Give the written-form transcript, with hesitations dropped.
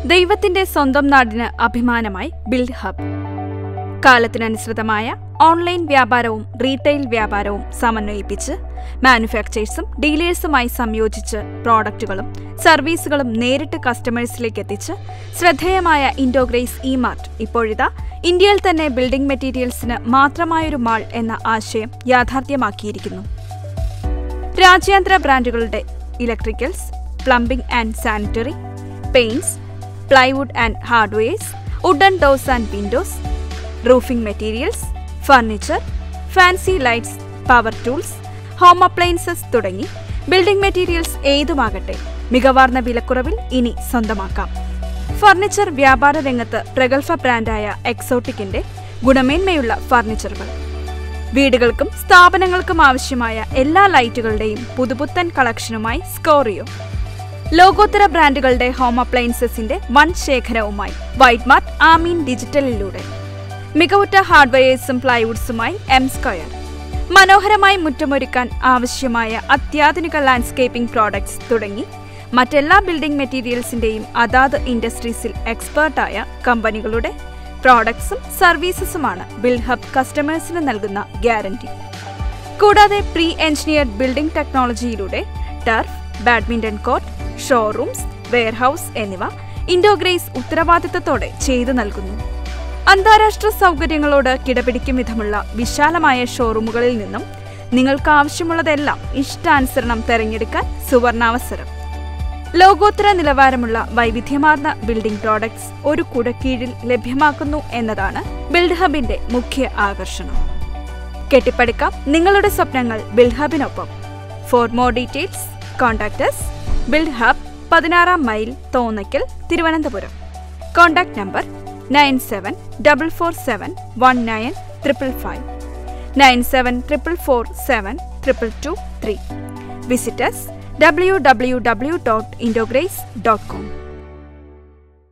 ദൈവത്തിന്റെ സ്വന്തം നാടിന് അഭിമാനമായി ബിൽഡ് ഹബ്. കാലത്തിനനുസൃതമായ ഓൺലൈൻ വ്യാപാരവും റീറ്റെയിൽ വ്യാപാരവും സമന്വയിപ്പിച്ച് മാനുഫാക്ചേഴ്സും ഡീലേഴ്സുമായി സംയോജിച്ച് പ്രോഡക്റ്റുകളും സർവീസുകളും നേരിട്ട് കസ്റ്റമേഴ്സിലേക്ക് എത്തിച്ച് ശ്രദ്ധേയമായ ഇൻഡോഗ്രേസ് ഇ-മാർട്ട് ഇപ്പോഴിതാ ഇന്ത്യയിൽ തന്നെ ബിൽഡിംഗ് മെറ്റീരിയൽസിന് മാത്രമായൊരു മാൾ എന്ന ആശയം യാഥാർത്ഥ്യമാക്കിയിരിക്കുന്നു. രാജ്യാന്തര ബ്രാൻഡുകളുടെ electricals, plumbing and sanitary, paints, plywood and hardwares, wooden doors and windows, roofing materials, furniture, fancy lights, power tools, home appliances തുടങ്ങി ബിൽഡിംഗ് മെറ്റീരിയൽസ് ഏതുമാകട്ടെ മികവാർന്ന വിലക്കുറവിൽ ഇനി സ്വന്തമാക്കാം. ഫർണിച്ചർ വ്യാപാര രംഗത്ത് പ്രഗത്ഭ ബ്രാൻഡായ എക്സോട്ടിക്കിന്റെ ഗുണമേന്മയുള്ള ഫർണിച്ചറുകൾ, വീടുകൾക്കും സ്ഥാപനങ്ങൾക്കും ആവശ്യമായ എല്ലാ ലൈറ്റുകളുടെയും പുതുപുത്തൻ കളക്ഷനുമായി സ്കോറിയോ, ലോകോത്തര ബ്രാൻഡുകളുടെ ഹോം അപ്ലയൻസസിന്റെ വൻ ശേഖരവുമായി വൈറ്റ് മാർട്ട് ആമീൻ ഡിജിറ്റലിലൂടെ, മികവുറ്റ ഹാർഡ്വെയർസും പ്ലൈവുഡ്സുമായി എം സ്ക്വയർ, മനോഹരമായി മുറ്റമൊരുക്കാൻ ആവശ്യമായ അത്യാധുനിക ലാൻഡ്സ്കേപ്പിംഗ് പ്രോഡക്ട്സ് തുടങ്ങി മറ്റെല്ലാ ബിൽഡിംഗ് മെറ്റീരിയൽസിന്റെയും അതാത് ഇൻഡസ്ട്രീസിൽ എക്സ്പേർട്ടായ കമ്പനികളുടെ പ്രോഡക്ട്സും സർവീസസുമാണ് ബിൽഡ് ഹബ് കസ്റ്റമേഴ്സിന് നൽകുന്ന ഗ്യാരണ്ടി. കൂടാതെ പ്രീ എഞ്ചിനീയർഡ് ബിൽഡിംഗ് ടെക്നോളജിയിലൂടെ turf, badminton court, showrooms, warehouse എന്നിവ ഇൻഡോഗ്രേസ് ഉത്തരവാദിത്തത്തോടെ ചെയ്തു നൽകുന്നു. അന്താരാഷ്ട്ര സൗകര്യങ്ങളോട് കിടപിടിക്കും വിധമുള്ള വിശാലമായ ഷോറൂമുകളിൽ നിന്നും നിങ്ങൾക്ക് ആവശ്യമുള്ളതെല്ലാം ഇഷ്ടാനുസരണം തെരഞ്ഞെടുക്കാൻ സുവർണാവസരം. ലോകോത്തര നിലവാരമുള്ള വൈവിധ്യമാർന്ന ബിൽഡിംഗ് പ്രോഡക്ട്സ് ഒരു കുടക്കീഴിൽ ലഭ്യമാക്കുന്നു എന്നതാണ് ബിൽഡ് ഹബിന്റെ മുഖ്യ ആകർഷണം. കെട്ടിപ്പടുക്കാം നിങ്ങളുടെ സ്വപ്നങ്ങൾ ബിൽഡ് ഹബിനൊപ്പം. For more details contact us. Build hub, 16 mile, Thonnakkal, Thiruvananthapuram. Contact number 9744719555, 9744472223. Visit us www.indograse.com.